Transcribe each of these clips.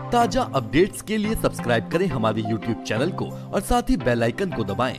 ताजा अपडेट्स के लिए सब्सक्राइब करें हमारे YouTube चैनल को और साथ ही बेल आइकन को दबाएं।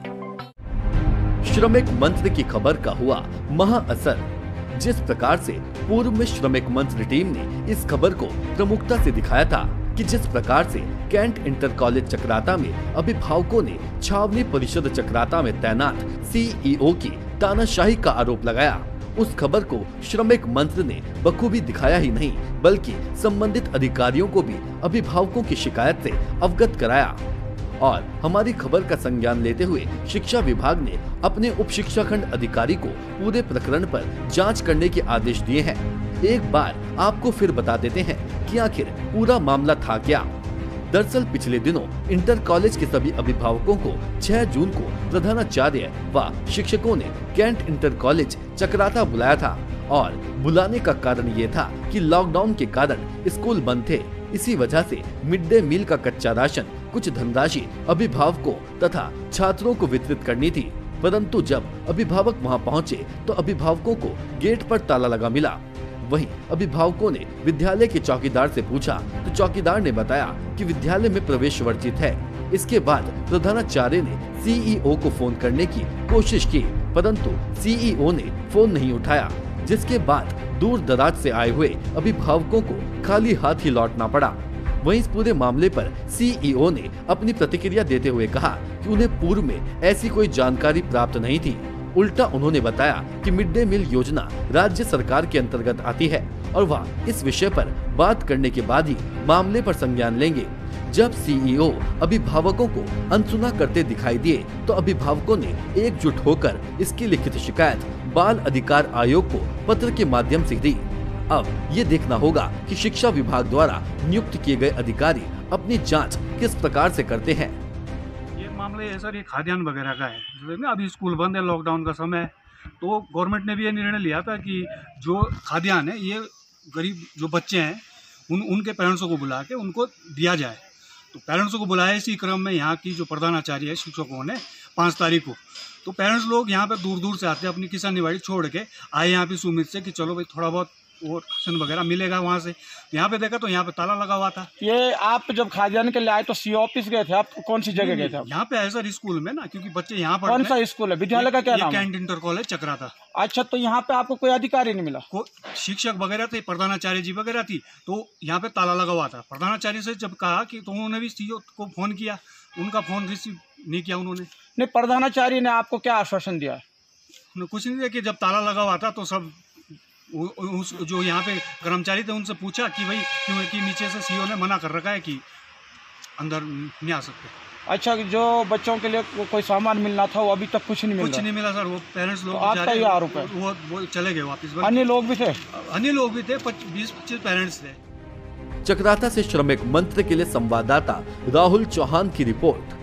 श्रमिक मंत्र की खबर का हुआ महाअसर। जिस प्रकार से पूर्व में श्रमिक मंत्र टीम ने इस खबर को प्रमुखता से दिखाया था कि जिस प्रकार से कैंट इंटर कॉलेज चक्राता में अभिभावकों ने छावनी परिषद चक्राता में तैनात CEO की तानाशाही का आरोप लगाया, उस खबर को श्रमिक मंत्र ने बखूबी दिखाया ही नहीं बल्कि संबंधित अधिकारियों को भी अभिभावकों की शिकायत से अवगत कराया। और हमारी खबर का संज्ञान लेते हुए शिक्षा विभाग ने अपने उप शिक्षा खंड अधिकारी को पूरे प्रकरण पर जांच करने के आदेश दिए हैं। एक बार आपको फिर बता देते हैं कि आखिर पूरा मामला था क्या। दरअसल पिछले दिनों इंटर कॉलेज के सभी अभिभावकों को 6 जून को प्रधानाचार्य व शिक्षकों ने कैंट इंटर कॉलेज चक्राता बुलाया था और बुलाने का कारण ये था कि लॉकडाउन के कारण स्कूल बंद थे। इसी वजह से मिड डे मील का कच्चा राशन, कुछ धनराशि अभिभावकों तथा छात्रों को वितरित करनी थी। परंतु जब अभिभावक वहां पहुंचे तो अभिभावकों को गेट पर ताला लगा मिला। वहीं अभिभावकों ने विद्यालय के चौकीदार से पूछा तो चौकीदार ने बताया कि विद्यालय में प्रवेश वर्जित है। इसके बाद प्रधानाचार्य ने CEO को फोन करने की कोशिश की, परंतु CEO ने फोन नहीं उठाया, जिसके बाद दूर दराज से आए हुए अभिभावकों को खाली हाथ ही लौटना पड़ा। वहीं इस पूरे मामले पर CEO ने अपनी प्रतिक्रिया देते हुए कहा कि उन्हें पूर्व में ऐसी कोई जानकारी प्राप्त नहीं थी। उल्टा उन्होंने बताया कि मिड डे मील योजना राज्य सरकार के अंतर्गत आती है और वह इस विषय पर बात करने के बाद ही मामले पर संज्ञान लेंगे। जब CEO अभिभावकों को अनसुना करते दिखाई दिए तो अभिभावकों ने एकजुट होकर इसकी लिखित शिकायत बाल अधिकार आयोग को पत्र के माध्यम से दी। अब ये देखना होगा कि शिक्षा विभाग द्वारा नियुक्त किए गए अधिकारी अपनी जांच किस प्रकार से करते हैं। मामला ये सर ये खाद्यान्न वगैरह का है, जो ना अभी स्कूल बंद है, लॉकडाउन का समय, तो गवर्नमेंट ने भी ये निर्णय लिया था कि जो खाद्यान्न है ये गरीब जो बच्चे हैं उनके पेरेंट्सों को बुला के उनको दिया जाए। तो पेरेंट्सों को बुलाया, इसी क्रम में यहाँ की जो प्रधानाचार्य है शिक्षकों ने 5 तारीख को, तो पेरेंट्स लोग यहाँ पे दूर दूर से आते हैं, अपनी किसानी बाड़ी छोड़ के आए यहाँ पे इस उम्मीद से कि चलो भाई थोड़ा बहुत वो राशन वगैरह मिलेगा वहाँ से। यहाँ पे देखा तो यहाँ पे ताला लगा हुआ था। ये आप जब खाद्यान्न के लिए आए तो CO ऑफिस गए थे? आप कौन सी जगह गए थे? यहाँ पे है सर स्कूल में ना, क्योंकि बच्चे यहाँ पर। कौन सा स्कूल है? विद्यालय का क्या नाम? Cantt Inter College Chakrata. अच्छा, तो यहाँ पे आपको कोई अधिकारी नहीं मिला? शिक्षक वगैरह थे, प्रधानाचार्य जी वगैरह थी, तो यहाँ पे ताला लगा हुआ था। प्रधानाचार्य से जब कहा कि तो उन्होंने भी CEO को फोन किया, उनका फोन रिसीव नहीं किया उन्होंने। नहीं, प्रधानाचार्य ने आपको क्या आश्वासन दिया? कुछ नहीं दिया कि जब ताला लगा हुआ था तो सब जो यहाँ पे कर्मचारी थे उनसे पूछा कि भाई क्यों, कि नीचे से CEO ने मना कर रखा है कि अंदर नहीं आ सकते। अच्छा, जो बच्चों के लिए कोई सामान मिलना था वो अभी तक कुछ नहीं मिला? कुछ नहीं मिला सर। वो पेरेंट्स लोग, तो आपका ये आरोप है? वो चले गए वापस। अन्य लोग भी थे? अन्य लोग भी थे, 20-25 पेरेंट्स थे। चक्राता से श्रमिक मंत्र के लिए संवाददाता राहुल चौहान की रिपोर्ट।